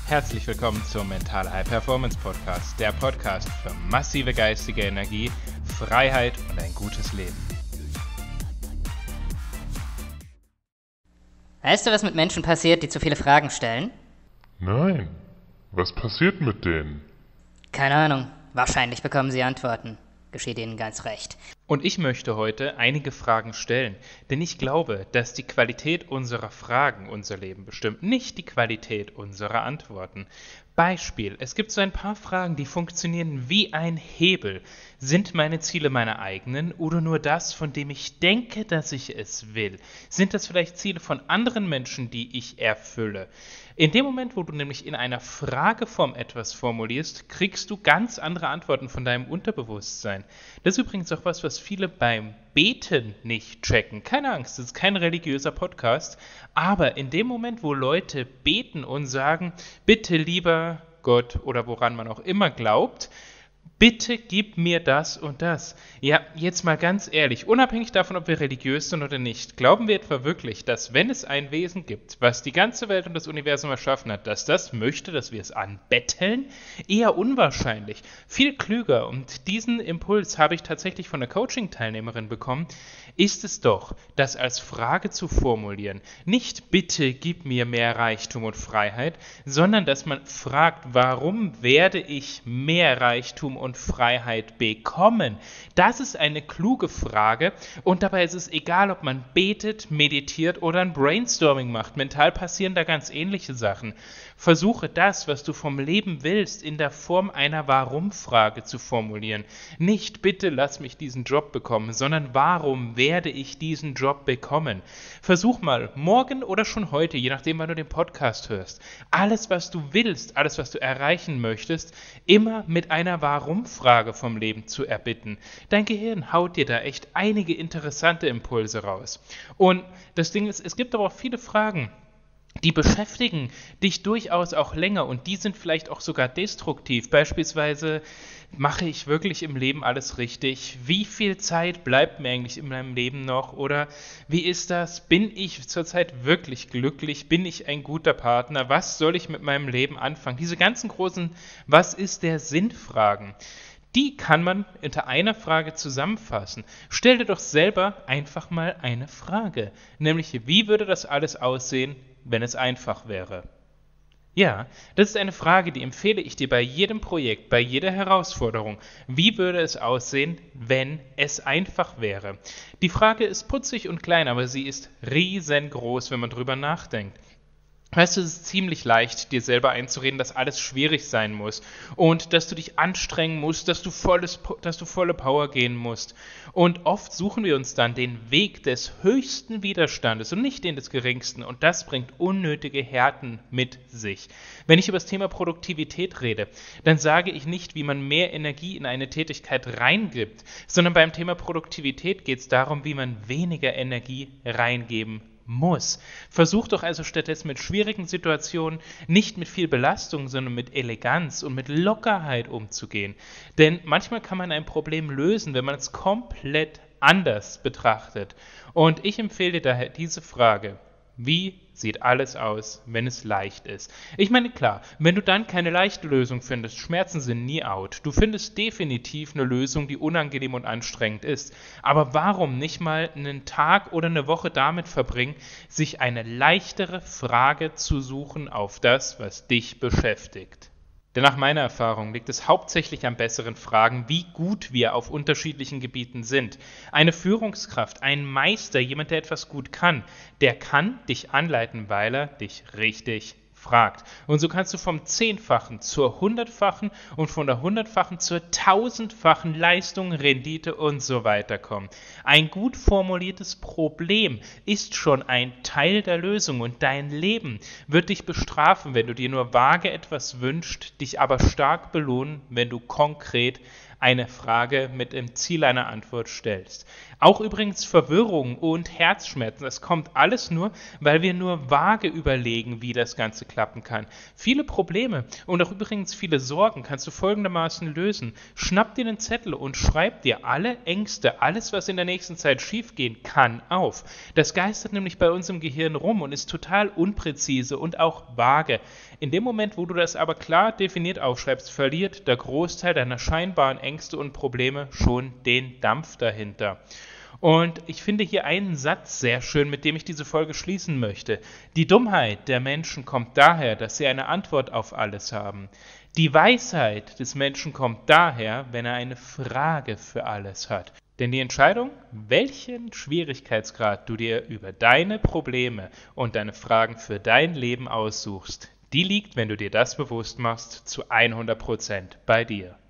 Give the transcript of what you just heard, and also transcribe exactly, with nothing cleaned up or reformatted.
Herzlich willkommen zum Mental High Performance Podcast, der Podcast für massive geistige Energie, Freiheit und ein gutes Leben. Weißt du, was mit Menschen passiert, die zu viele Fragen stellen? Nein. Was passiert mit denen? Keine Ahnung. Wahrscheinlich bekommen sie Antworten. Geschieht ihnen ganz recht. Und ich möchte heute einige Fragen stellen, denn ich glaube, dass die Qualität unserer Fragen unser Leben bestimmt, nicht die Qualität unserer Antworten. Beispiel, es gibt so ein paar Fragen, die funktionieren wie ein Hebel. Sind meine Ziele meine eigenen oder nur das, von dem ich denke, dass ich es will? Sind das vielleicht Ziele von anderen Menschen, die ich erfülle? In dem Moment, wo du nämlich in einer Frageform etwas formulierst, kriegst du ganz andere Antworten von deinem Unterbewusstsein. Das ist übrigens auch was, was viele beim Beten nicht checken. Keine Angst, das ist kein religiöser Podcast, aber in dem Moment, wo Leute beten und sagen, bitte lieber Gott oder woran man auch immer glaubt, bitte gib mir das und das. Ja, jetzt mal ganz ehrlich, unabhängig davon, ob wir religiös sind oder nicht, glauben wir etwa wirklich, dass wenn es ein Wesen gibt, was die ganze Welt und das Universum erschaffen hat, dass das möchte, dass wir es anbetteln? Eher unwahrscheinlich. Viel klüger, und diesen Impuls habe ich tatsächlich von einer Coaching-Teilnehmerin bekommen, ist es doch, das als Frage zu formulieren. Nicht bitte gib mir mehr Reichtum und Freiheit, sondern dass man fragt, warum werde ich mehr Reichtum und Freiheit bekommen? Das ist eine kluge Frage, und dabei ist es egal, ob man betet, meditiert oder ein Brainstorming macht. Mental passieren da ganz ähnliche Sachen. Versuche das, was du vom Leben willst, in der Form einer Warum-Frage zu formulieren. Nicht bitte lass mich diesen Job bekommen, sondern warum werde ich diesen Job bekommen? Versuch mal, morgen oder schon heute, je nachdem, wann du den Podcast hörst, alles, was du willst, alles, was du erreichen möchtest, immer mit einer Warum-Frage vom Leben zu erbitten. Dein Gehirn haut dir da echt einige interessante Impulse raus. Und das Ding ist, es gibt aber auch viele Fragen, die beschäftigen dich durchaus auch länger, und die sind vielleicht auch sogar destruktiv. Beispielsweise, mache ich wirklich im Leben alles richtig? Wie viel Zeit bleibt mir eigentlich in meinem Leben noch? Oder wie ist das? Bin ich zurzeit wirklich glücklich? Bin ich ein guter Partner? Was soll ich mit meinem Leben anfangen? Diese ganzen großen Was ist der Sinn-Fragen, die kann man unter einer Frage zusammenfassen. Stell dir doch selber einfach mal eine Frage, nämlich wie würde das alles aussehen, wenn es einfach wäre? Ja, das ist eine Frage, die empfehle ich dir bei jedem Projekt, bei jeder Herausforderung. Wie würde es aussehen, wenn es einfach wäre? Die Frage ist putzig und klein, aber sie ist riesengroß, wenn man drüber nachdenkt. Weißt du, es ist ziemlich leicht, dir selber einzureden, dass alles schwierig sein muss und dass du dich anstrengen musst, dass du, volles, dass du volle Power gehen musst. Und oft suchen wir uns dann den Weg des höchsten Widerstandes und nicht den des geringsten, und das bringt unnötige Härten mit sich. Wenn ich über das Thema Produktivität rede, dann sage ich nicht, wie man mehr Energie in eine Tätigkeit reingibt, sondern beim Thema Produktivität geht es darum, wie man weniger Energie reingeben muss. Versuch doch also stattdessen mit schwierigen Situationen nicht mit viel Belastung, sondern mit Eleganz und mit Lockerheit umzugehen. Denn manchmal kann man ein Problem lösen, wenn man es komplett anders betrachtet. Und ich empfehle dir daher diese Frage: Wie sieht alles aus, wenn es leicht ist? Ich meine, klar, wenn du dann keine leichte Lösung findest, Schmerzen sind nie out. Du findest definitiv eine Lösung, die unangenehm und anstrengend ist. Aber warum nicht mal einen Tag oder eine Woche damit verbringen, sich eine leichtere Frage zu suchen auf das, was dich beschäftigt? Denn nach meiner Erfahrung liegt es hauptsächlich an besseren Fragen, wie gut wir auf unterschiedlichen Gebieten sind. Eine Führungskraft, ein Meister, jemand, der etwas gut kann, der kann dich anleiten, weil er dich richtig fragt. Und so kannst du vom Zehnfachen zur Hundertfachen und von der Hundertfachen zur Tausendfachen Leistung, Rendite und so weiter kommen. Ein gut formuliertes Problem ist schon ein Teil der Lösung, und dein Leben wird dich bestrafen, wenn du dir nur vage etwas wünschst, dich aber stark belohnen, wenn du konkret eine Frage mit dem Ziel einer Antwort stellst. Auch übrigens Verwirrung und Herzschmerzen, das kommt alles nur, weil wir nur vage überlegen, wie das Ganze klappen kann. Viele Probleme und auch übrigens viele Sorgen kannst du folgendermaßen lösen. Schnapp dir einen Zettel und schreib dir alle Ängste, alles, was in der nächsten Zeit schiefgehen kann, auf. Das geistert nämlich bei uns im Gehirn rum und ist total unpräzise und auch vage. In dem Moment, wo du das aber klar definiert aufschreibst, verliert der Großteil deiner scheinbaren Ängste und Probleme schon den Dampf dahinter. Und ich finde hier einen Satz sehr schön, mit dem ich diese Folge schließen möchte. Die Dummheit der Menschen kommt daher, dass sie eine Antwort auf alles haben. Die Weisheit des Menschen kommt daher, wenn er eine Frage für alles hat. Denn die Entscheidung, welchen Schwierigkeitsgrad du dir über deine Probleme und deine Fragen für dein Leben aussuchst, die liegt, wenn du dir das bewusst machst, zu hundert Prozent bei dir.